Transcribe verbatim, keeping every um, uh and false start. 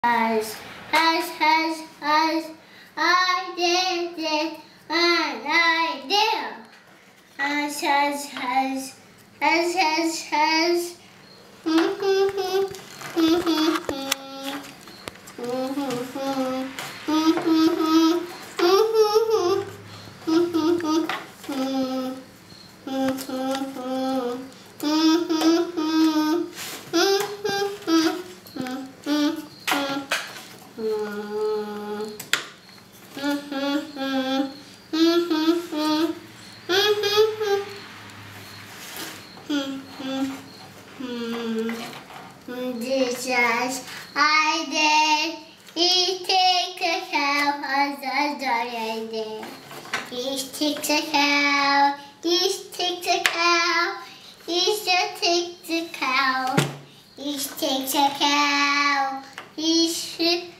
Has, has, has, has, I did it, and I did. Has, has, has, has, has, has. Jesus, I did. He takes a cow as a story did. He takes a cow. He takes a cow. He just takes a cow. He takes a cow. He should